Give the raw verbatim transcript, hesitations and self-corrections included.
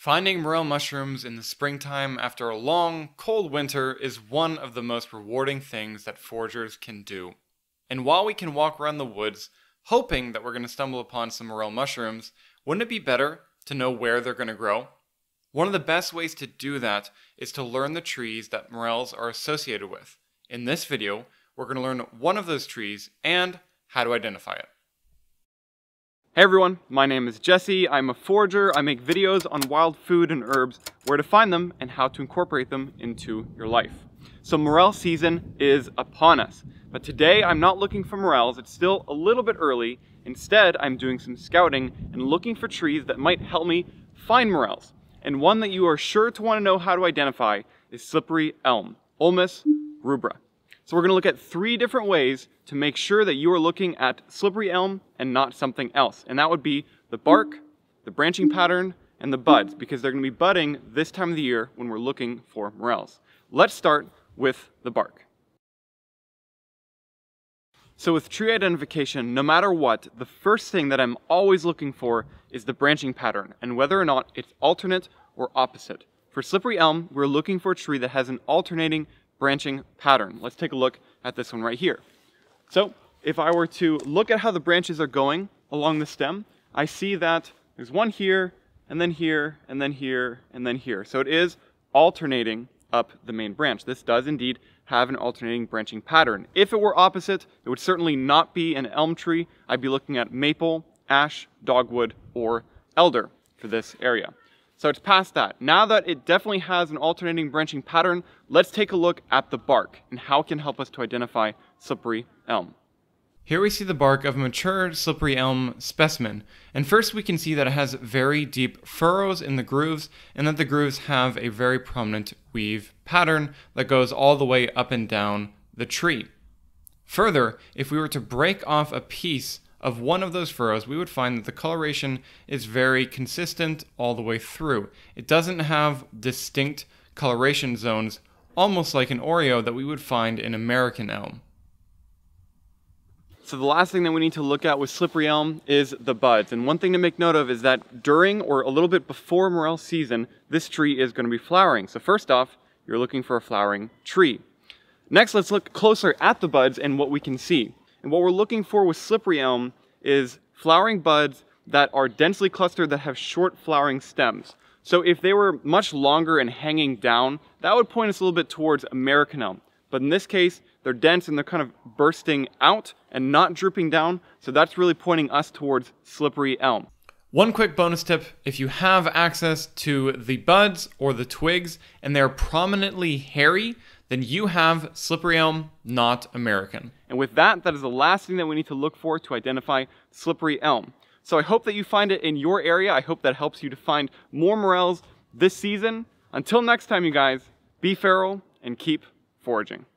Finding morel mushrooms in the springtime after a long, cold winter is one of the most rewarding things that foragers can do. And while we can walk around the woods hoping that we're going to stumble upon some morel mushrooms, wouldn't it be better to know where they're going to grow? One of the best ways to do that is to learn the trees that morels are associated with. In this video, we're going to learn one of those trees and how to identify it. Hey everyone, my name is Jesse. I'm a forager. I make videos on wild food and herbs, where to find them and how to incorporate them into your life. So morel season is upon us, but today I'm not looking for morels. It's still a little bit early. Instead, I'm doing some scouting and looking for trees that might help me find morels. And one that you are sure to want to know how to identify is slippery elm, Ulmus rubra. So we're going to look at three different ways to make sure that you are looking at slippery elm and not something else. And that would be the bark, the branching pattern, and the buds, because they're going to be budding this time of the year when we're looking for morels. Let's start with the bark. So with tree identification, no matter what, the first thing that I'm always looking for is the branching pattern and whether or not it's alternate or opposite. For slippery elm, we're looking for a tree that has an alternating branching pattern. Let's take a look at this one right here. So if I were to look at how the branches are going along the stem, I see that there's one here, and then here, and then here, and then here. So it is alternating up the main branch. This does indeed have an alternating branching pattern. If it were opposite, it would certainly not be an elm tree. I'd be looking at maple, ash, dogwood, or elder for this area. So it's past that. Now that it definitely has an alternating branching pattern, let's take a look at the bark and how it can help us to identify slippery elm. Here we see the bark of a mature slippery elm specimen, and first we can see that it has very deep furrows in the grooves, and that the grooves have a very prominent weave pattern that goes all the way up and down the tree. Further, if we were to break off a piece of one of those furrows, we would find that the coloration is very consistent all the way through. It doesn't have distinct coloration zones, almost like an Oreo that we would find in American elm. So the last thing that we need to look at with slippery elm is the buds. And one thing to make note of is that during or a little bit before morel season, this tree is going to be flowering. So first off, you're looking for a flowering tree. Next, let's look closer at the buds and what we can see. And what we're looking for with slippery elm is flowering buds that are densely clustered, that have short flowering stems. So if they were much longer and hanging down, that would point us a little bit towards American elm. But in this case, they're dense and they're kind of bursting out and not drooping down. So that's really pointing us towards slippery elm. One quick bonus tip: if you have access to the buds or the twigs and they're prominently hairy, then you have slippery elm, not American. And with that, that is the last thing that we need to look for to identify slippery elm. So I hope that you find it in your area. I hope that helps you to find more morels this season. Until next time, you guys, be feral and keep foraging.